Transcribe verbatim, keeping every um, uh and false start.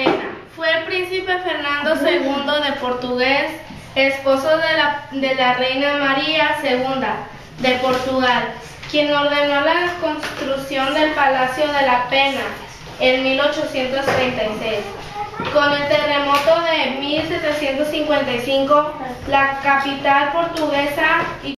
Pena. Fue el príncipe Fernando segundo de Portugués, esposo de la, de la reina María segunda de Portugal, quien ordenó la construcción del Palacio de la Pena en mil ochocientos treinta y seis. Con el terremoto de mil setecientos cincuenta y cinco, la capital portuguesa